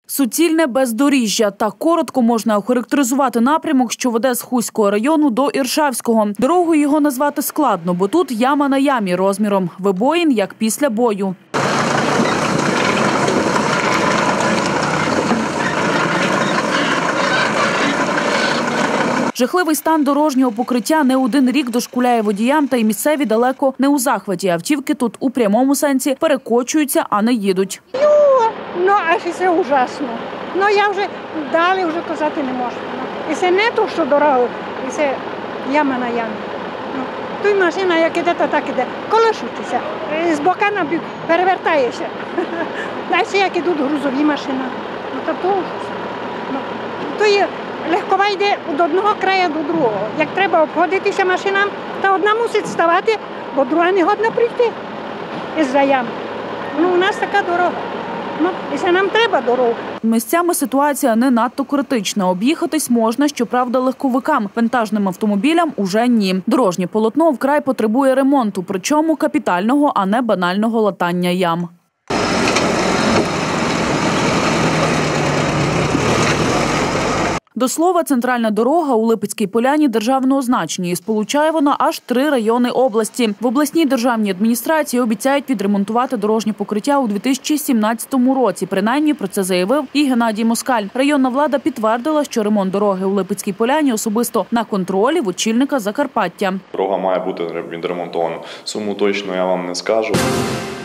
Суцільне бездоріжжя. Так коротко можна охарактеризувати напрямок, що веде з Хуського району до Іршавського. Дорогою його назвати складно, бо тут яма на ямі розміром. Вибоїн, як після бою. Жахливий стан дорожнього покриття не один рік дошкуляє водіям, та й місцеві далеко не у захваті. Автівки тут у прямому сенсі перекочуються, а не їдуть. Ну, аж це ужасно. Ну, я вже далі вже казати не можу. І це не то, що дорога, і це яма на ямі. Тут машина, як іде, то так іде. Колишується, з бока на бік перевертаєшся. Далі, як ідуть грузові машини. Ну, то ужас. То є легкова йде від одного краю до другого. Як треба обходитися машинам, то одна мусить ставати, бо друга не годна прийти із-за ями. Ну, у нас така дорога. Ну, і це нам треба дорогу. Місцями ситуація не надто критична. Об'їхатись можна, щоправда, легковикам. Вантажним автомобілям уже ні. Дорожнє полотно вкрай потребує ремонту, причому капітального, а не банального латання ям. До слова, центральна дорога у Липецькій Поляні державного значення, і сполучає вона аж 3 райони області. В обласній державній адміністрації обіцяють відремонтувати дорожнє покриття у 2017 році. Принаймні про це заявив і Геннадій Москаль. Районна влада підтвердила, що ремонт дороги у Липецькій Поляні особисто на контролі в очільника Закарпаття. Дорога має бути відремонтована. Суму точно я вам не скажу.